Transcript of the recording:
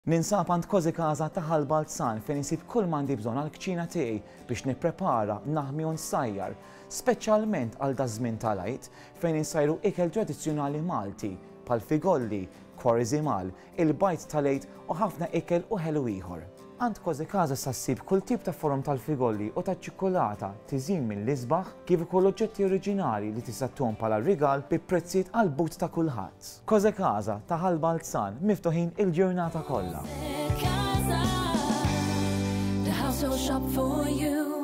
Ninsab għand Kozy Casa ta' Ħalbalzan fejn insib kull m'għandi bżonn għall-kċina tiegħi biex nipprepara, naħmi u nsajjar, speċjalment għal da żmien tal-għid fejn insajru ikel tradizzjonali Malti bħal figolli, kwarriżimal, il-bajt tal-għid u ħafna ikel u ħelu ieħor. Għand Kozy Casa sa ssib kull tip ta' forom tal-figolli u taċ-ċikkolata tiżin mill-isbaħ kif ukoll oġġetti oriġinali li tista' tuhom bħala rigal bi prezzijiet għal but ta' kulħadd. Kozy Casa ta' Ħalbalzan miftuħin il-ġurnata kollha. The household shop for you.